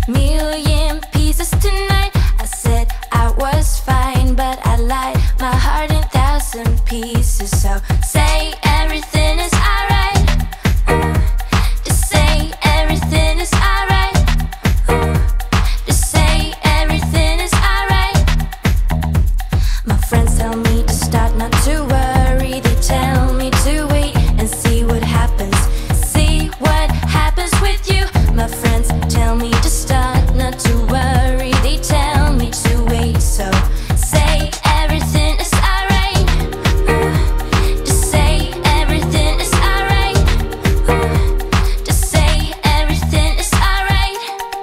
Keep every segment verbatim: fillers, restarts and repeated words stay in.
million pieces tonight. I said I was fine, but I lied. My heart in thousand pieces. So say everything is alright. Ooh, just say everything is alright. Ooh, just say everything is alright. My friends tell me to start not to worry. They tell me to wait and see what happens. See what happens with you. My friends tell me to start not to worry. They tell me to wait. So say everything is alright. Ooh, just say everything is alright. Ooh, just say everything is alright.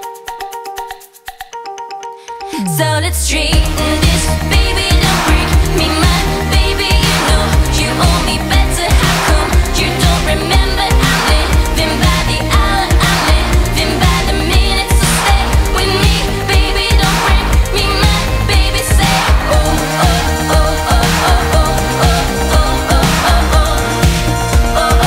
So let's treat this, baby, don't break me, my baby. You know you owe me better. How come you don't remember? I'm living by the hour, I'm living by the minute. So stay with me, baby, don't break me, my baby. Say oh oh oh oh oh oh oh oh oh oh oh oh oh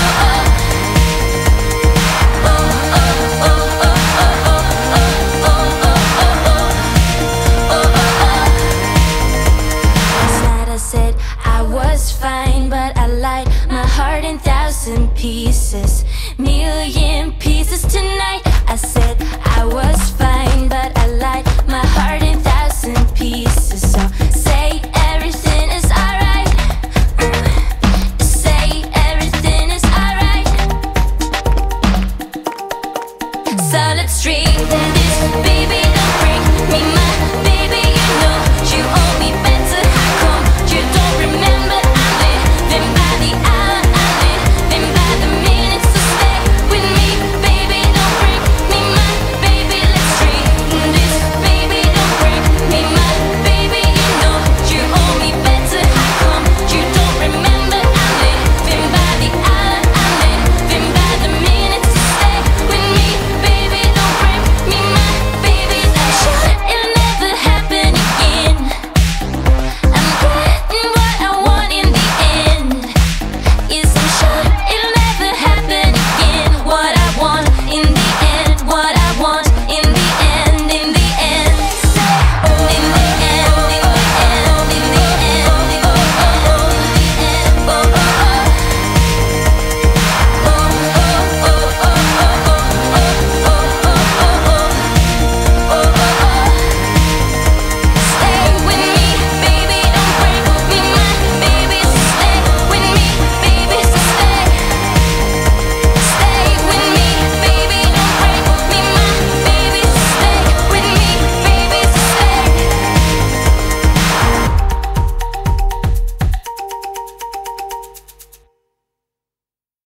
Last night I said I was fine, but I lied. My heart in thousand pieces, million pieces tonight. I said I was fine, but I lied. My heart in thousand pieces. So say everything is alright. Ooh, say everything is alright. So let's treat